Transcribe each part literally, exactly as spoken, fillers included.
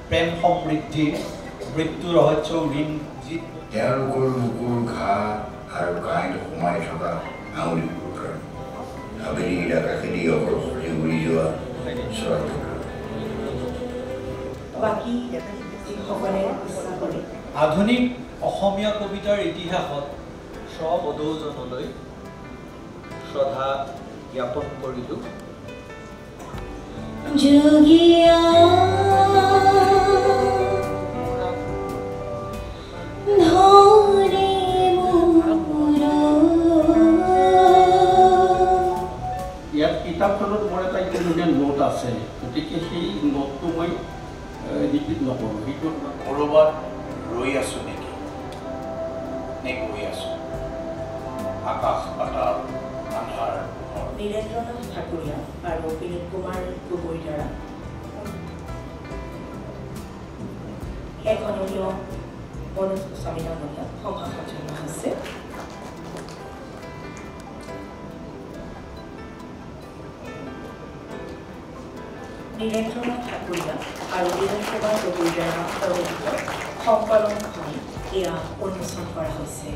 প্ৰেম সমৃদ্ধি মৃত্যু ৰহস্য ঋণ যি তেওঁলোকৰ বুকুৰ ঘাঁ আৰু কাঁইত সোমাই থকা আঙুলি পুত্ৰ আবেলি কাষেদি অকলশৰে উৰি যোৱা চৰা বাকী যিসকলে ইচ্ছা কৰে আধুনিক অসমীয়া কবিতাৰ ইতিহাসত স্ববধূজনলৈ শ্ৰদ্ধা জ্ঞাপন কৰিলোঁ। যোগিয়া ধৰে মোৰ ইয়াত কিতাপখনত মোৰ এটা ইতিমধ্যে নোট আছে, গতিকে সেই নোটটো মই ৰিপিট নকৰোঁ। সেইটো ক'ৰবাত ৰৈ আছোঁ নেকি নে গৈ আছোঁ আকাশ পাতাল আন্ধাৰ নীৰেন্দ্ৰনাথ ঠাকুৰীয়া আৰু বিনোদ কুমাৰ গগৈৰ দ্বাৰা শেষনীয় মনোজ গোস্বামী নামনীয়া সংঘাত জনোৱা হৈছে। নীৰেন্দ্ৰনাথ ঠাকুৰীয়া আৰু বিনোদ কুমাৰ গগৈৰ দ্বাৰা প্ৰৱৰ্তিত সংকলনখন এয়া উন্মোচন কৰা হৈছে।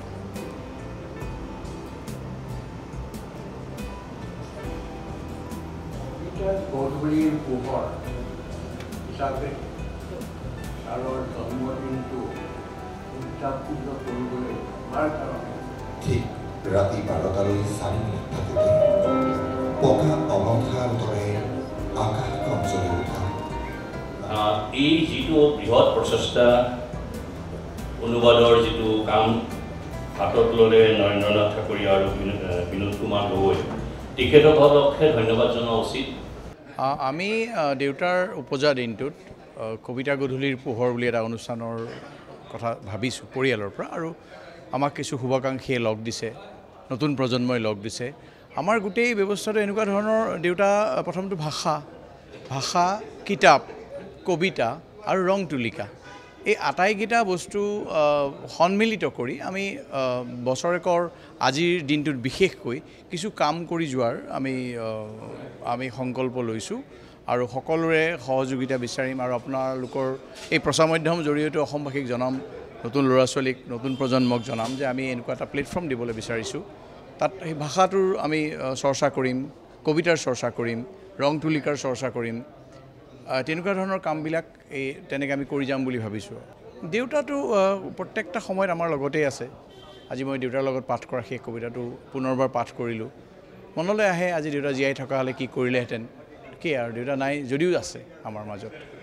গধূলিৰ পোহৰ হিচাপে ছাৰৰ জন্মদিনটো উদযাপিত কৰিবলৈ আমাৰ কাৰণে ঠিক ৰাতি বাৰটালৈ চাৰি মিনিট থাকোঁতে পকা অঙঠাৰ দৰে আকাশ কমজলি উঠা এই যিটো বৃহৎ প্ৰচেষ্টা অনুবাদৰ যিটো কাম হাতত ল'লে নৰেন্দ্ৰনাথ ঠাকুৰীয়া আৰু বিনোদ কুমাৰ গগৈ তেখেতসকলকহে ধন্যবাদ জনোৱা উচিত। আমি দেউতাৰ উপজা দিনটোত কবিতা গধূলিৰ পোহৰ বুলি এটা অনুষ্ঠানৰ কথা ভাবিছোঁ পৰিয়ালৰ পৰা, আৰু আমাক কিছু শুভাকাংক্ষীয়ে লগ দিছে, নতুন প্ৰজন্মই লগ দিছে। আমাৰ গোটেই ব্যৱস্থাটো এনেকুৱা ধৰণৰ, দেউতা প্ৰথমটো ভাষা ভাষা কিতাপ কবিতা আৰু ৰং তুলিকা, এই আটাইকেইটা বস্তু সন্মিলিত কৰি আমি বছৰেকৰ আজিৰ দিনটোত বিশেষকৈ কিছু কাম কৰি যোৱাৰ আমি আমি সংকল্প লৈছোঁ, আৰু সকলোৰে সহযোগিতা বিচাৰিম। আৰু আপোনালোকৰ এই প্ৰচাৰ মাধ্যমৰ জৰিয়তে অসমবাসীক জনাম, নতুন ল'ৰা ছোৱালীক নতুন প্ৰজন্মক জনাম যে আমি এনেকুৱা এটা প্লেটফৰ্ম দিবলৈ বিচাৰিছোঁ। তাত সেই ভাষাটোৰ আমি চৰ্চা কৰিম, কবিতাৰ চৰ্চা কৰিম, ৰং তুলিকাৰ চৰ্চা কৰিম, তেনেকুৱা ধৰণৰ কামবিলাক এই তেনেকৈ আমি কৰি যাম বুলি ভাবিছোঁ। দেউতাটো প্ৰত্যেকটা সময়ত আমাৰ লগতেই আছে। আজি মই দেউতাৰ লগত পাঠ কৰা সেই কবিতাটো পুনৰবাৰ পাঠ কৰিলোঁ। মনলৈ আহে আজি দেউতা জীয়াই থকা হ'লে কি কৰিলেহেঁতেন, কি আৰু দেউতা নাই যদিও আছে আমাৰ মাজত।